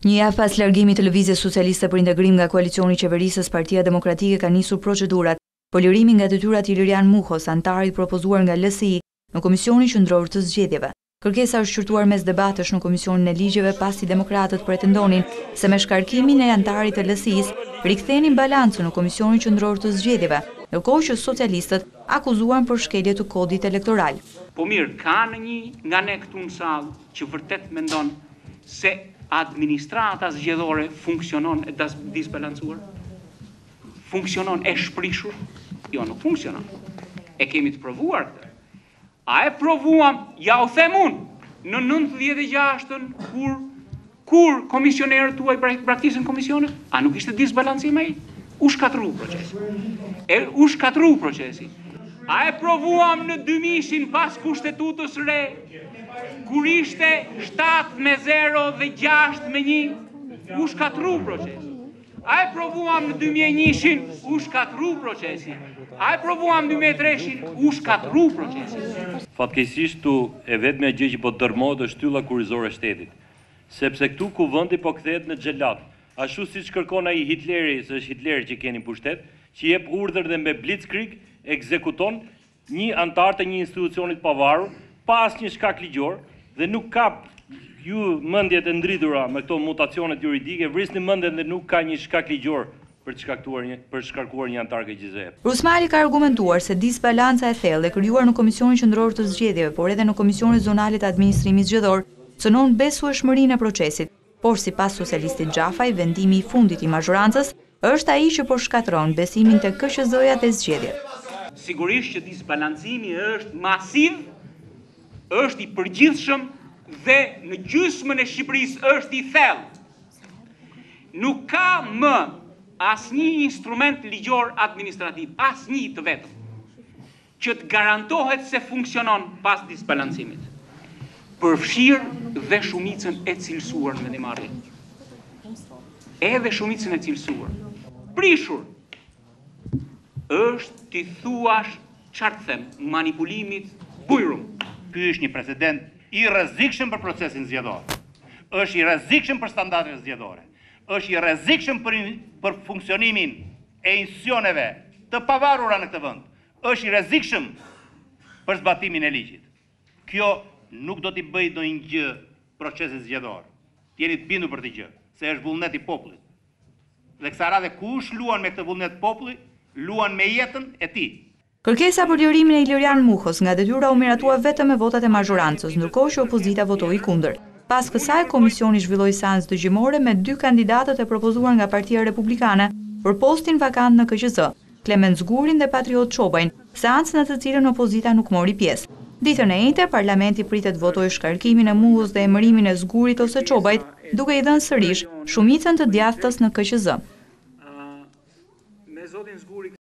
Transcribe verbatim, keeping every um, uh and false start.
Një javë pas largimit të Lëvizjes Socialiste për integrim nga koalicioni i qeverisës, Partia Demokratike ka nisur procedurat për lirimin nga detyrat i Ilirian Muhos, antarit propozuar nga L S I në Komisionin Qendror të Zgjedhjeve. Kërkesa është shqyrtuar mes debatesh në Komisionin e Ligjeve pasi demokratët pretendonin se me shkarkimin e antarit të L S I-s rikthenin balancën në Komisionin Qendror të Zgjedhjeve, ndërkohë që socialistët akuzuan për shkelje të kodit elektoral. Po mirë, ka në një nga ne këtu në sallë që vërtet mendon se administrata zgjedhore funksionon e disbalancuar? Funksionon e shprishur? Jo, nuk funksionon. E kemi të provuar këtë. A e provuam, ja u them unë, në nëntëdhjetë e gjashtën kur kur komisionerët tuaj braktisën komisionet? A nuk ishte disbalancim ai? U shkatru procesi. E u shkatru procesi. A e provuam në dy mijë pas kushtetutës re, kur ishte shtatë me zero dhe gjashtë me një, u shkatru procesi. A e provuam në dy mijë e një, u shkatru procesi. A e provuam në dy mijë e tre, u shkatru procesi. Fatkeqësisht tu e vetmja gjë që po dërmohet është shtylla kurrizore e shtetit. Sepse këtu kuvendi po kthehet në xhelat. Ashtu siç kërkon ai Hitleri, se është Hitleri që keni pushtet, që jep urdhër dhe me blitzkrieg ekzekuton një antar të një institucioni të pavarur pa asnjë shkak ligjor dhe nuk ka ju mendjet e ndritura me këto mutacionet juridike, vrisni mendjen dhe nuk ka një shkak ligjor për të shkaktuar një për të shkarkuar një antar K G Z E. Rusmali ka argumentuar se disbalanca e thellë e krijuar në Komisionin Qendror të Zgjedhjeve, por edhe në Komisionin Zonal të Administrimit Zgjedhor, cënon besueshmërinë e procesit. Por sipas socialistit Xhafaj, vendimi i fundit i mazhorancës është ai që po shkatron besimin te K Q Z-ja dhe zgjedhjet. Sigurisht që disbalancimi është masiv, është i përgjithshëm dhe në gjysmën e Shqipërisë është i thellë. Nuk ka më asnjë instrument ligjor administrativ, asnjë të vetëm, që të garantohet se funksionon pas disbalancimit. Përfshirë dhe shumicën e cilësuar në vendimarrje. Edhe shumicën e cilësuar. Prishur është t'i thuash çfarë të them, manipulimit bujrum. Ky është një precedent i rrezikshëm për procesin zgjedhor. Është i rrezikshëm për standardet zgjedhore. Është i rrezikshëm për për funksionimin e institucioneve të pavarura në këtë vend. Është i rrezikshëm për zbatimin e ligjit. Kjo nuk do t'i bëj ndonjë gjë procesit zgjedhor. Jeni të bindur për të gjë, se është vullnet i popullit. Dhe kësaj radhe kush luan me këtë vullnet populli, luan me jetën e tij. Kërkesa për lirimin e Ilirian Muhos nga detyra u miratua vetëm me votat e mazhorancës, ndërkohë që opozita votoi kundër. Pas kësaj, komisioni zhvilloi seancë dëgjimore me dy kandidatët e propozuar nga Partia Republikane për postin vakant në K Q Z, Klement Zgurin dhe Patriot Çobajn, seancë në të cilën opozita nuk mori pjesë. Ditën e njëjtë, parlamenti pritet votojë shkarkimin e Muhos dhe emërimin e Zgurit ose Çobajt, duke i dhënë sërish shumicën të djathtës në K Q Z.